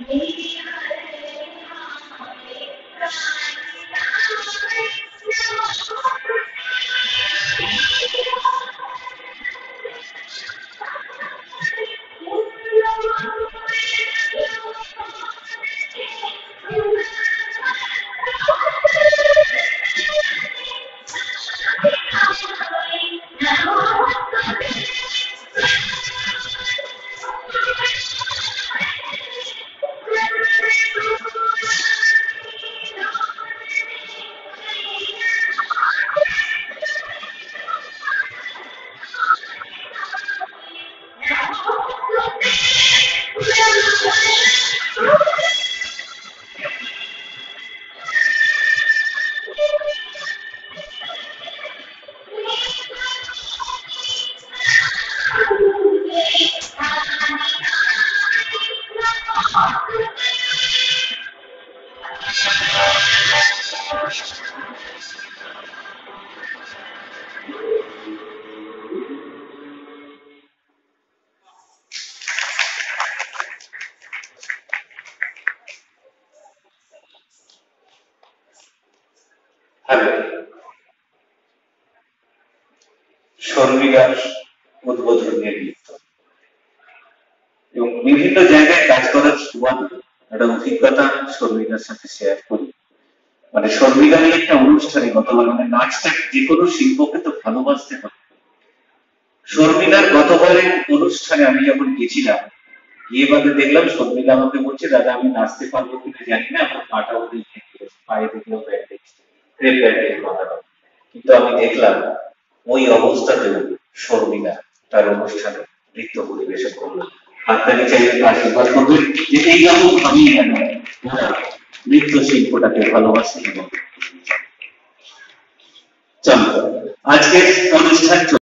শর্মিলার উদ্বোধনী নৃত্য এবং বিভিন্ন জায়গায় কাজ করার সুবাদে একটা অভিজ্ঞতা শর্মিলার সাথে শেয়ার করি। মানে শর্মিলার একটা অনুষ্ঠানে গতবার মানে নাচটা যে কোনো শিল্পকে তো ভালোবাসতে হবে। শর্মিলার গতবারের অনুষ্ঠানে আমি যখন গেছিলাম গিয়ে বাদে দেখলাম শর্মিলা আমাকে বলছে, দাদা আমি নাচতে পারবো কিনা জানি না, আমার পাটা ওদের পায়ে দেখলেও ব্যান্ডেজ কথাটা। কিন্তু আমি দেখলাম ওই অবস্থাতেও শর্মিলা তার অনুষ্ঠানে নৃত্য পরিবেশন করলো। আপনাকে চাইলে আশীর্বাদ করবেন যে এইরকম ভাবেই যেন ওরা নৃত্য শিল্পটাকে ভালোবাসে। এবং চলো আজকের অনুষ্ঠান